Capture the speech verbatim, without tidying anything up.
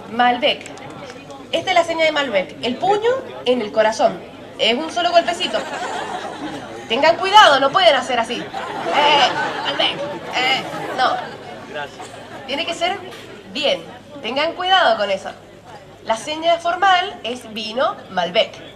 Malbec. Esta es la seña de Malbec. El puño en el corazón. Es un solo golpecito. Tengan cuidado, no pueden hacer así. Eh, Malbec. Eh, no. Gracias. Tiene que ser bien. Tengan cuidado con eso. La seña formal es vino Malbec.